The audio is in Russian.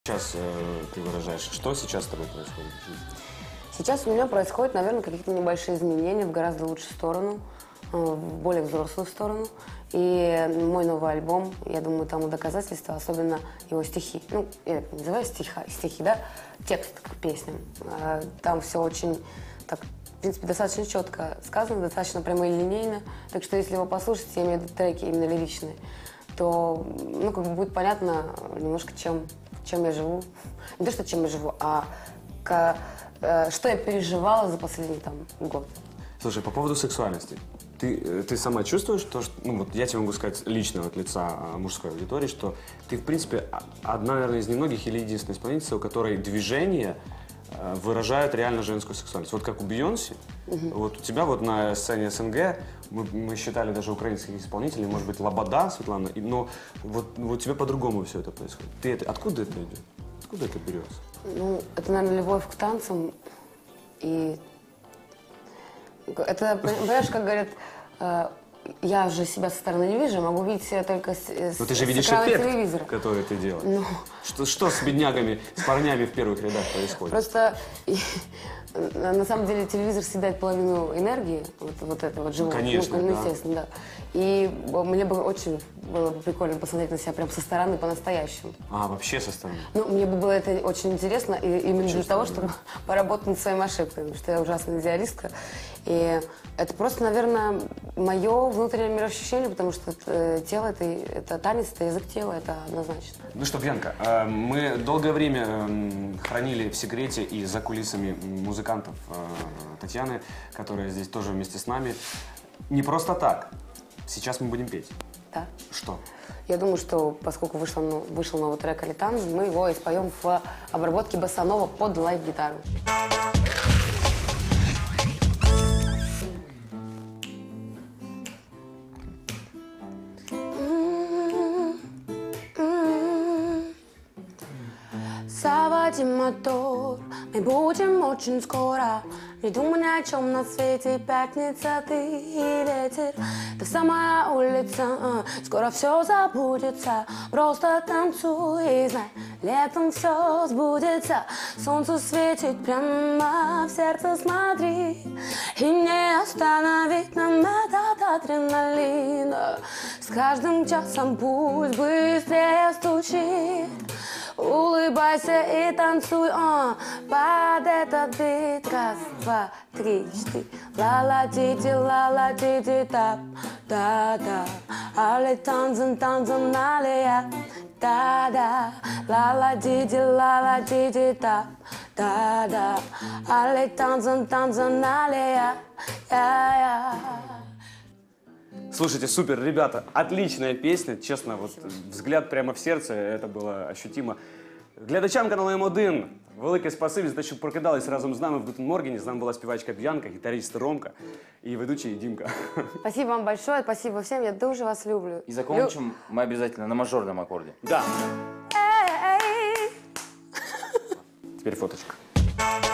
Сейчас ты выражаешь, что сейчас с тобой происходит? Сейчас у меня происходят, наверное, какие-то небольшие изменения в гораздо лучшую сторону, в более взрослую сторону. И мой новый альбом, я думаю, тому доказательство, особенно его стихи. Ну, я называю стихи, да, текст к песням. Там все очень, так, в принципе, достаточно четко сказано, достаточно прямолинейно. Так что, если его послушать, я имею в виду треки именно лиричные, то, ну, как бы будет понятно немножко, чем я живу. Не то, что чем я живу, а что я переживала за последний там год. Слушай, по поводу сексуальности. Ты сама чувствуешь то, что, ну вот я тебе могу сказать лично от лица мужской аудитории, что ты, в принципе, одна, наверное, из немногих или единственная исполнительница, у которой движения выражают реально женскую сексуальность. Вот как у Бейонсе, вот у тебя вот на сцене СНГ, мы считали даже украинских исполнителей, может быть, Лобода, Светлана, но вот у тебя по-другому все это происходит. Откуда это идет? Откуда это берется? Ну, это, наверное, любовь к танцам. И это, понимаешь, как говорят, я же себя со стороны не вижу, могу видеть себя только с Но ты же видишь экрана эффект, телевизора. который ты делаешь. Ну. Что с беднягами, с парнями в первых рядах происходит? Просто, на самом деле, телевизор съедает половину энергии, вот это вот живого. Конечно, ну, да. естественно, да. И мне бы очень было бы прикольно посмотреть на себя прям со стороны по-настоящему. Вообще со стороны? Ну, мне бы было это очень интересно, и именно для того, чтобы поработать над своими ошибками, потому что я ужасная идеалистка. И это просто, наверное, мое внутреннее мироощущение, потому что тело это танец, это язык тела, это однозначно. Ну что, Бьянка, мы долгое время хранили в секрете и за кулисами музыкантов Татьяны, которая здесь тоже вместе с нами. Не просто так. Сейчас мы будем петь. Да. Что? Я думаю, что поскольку вышел новый трек «Алитан», мы его испоем в обработке босанова под лайв-гитару. Заводи мотор, мы будем очень скоро. Не думай ни о чем на свете, пятница, ты и ветер. Та самая улица, скоро все забудется. Просто танцуй и знай, летом все сбудется. Солнце светит прямо в сердце, смотри. И не остановить нам этот адреналин. С каждым часом пульс быстрее стучит. Улыбайся и танцуй, под этот бит. Раз, два, три, четыре. Ла-ла-ди-ди, тап, да-да. Alle tanzen, tanzen alle, ja, да-да. Ла-ла-ди-ди, тап, да-да. Alle tanzen, tanzen alle, ja. Слушайте, супер, ребята, отличная песня, чесно, вот взгляд прямо в серце, это було ощутимо. Глядачам каналу М1 велике спасибі за те, що прокидались разом з нами в Гутен Моргені. З нами була співачка Б'янка, гітарист Ромка і ведучий Дімка. Спасибо вам большое, спасибо всем, я дуже вас люблю. И закончим мы обязательно на мажорном аккорде. Да. Теперь фоточка.